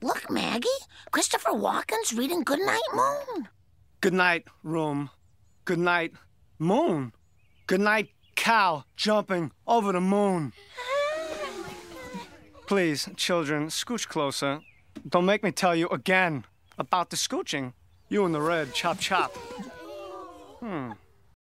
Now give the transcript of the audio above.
Look, Maggie. Christopher Walken's reading Goodnight Moon. Goodnight, room. Goodnight, moon. Goodnight, cow jumping over the moon. Please, children, scooch closer. Don't make me tell you again about the scooching. You and the red, chop, chop.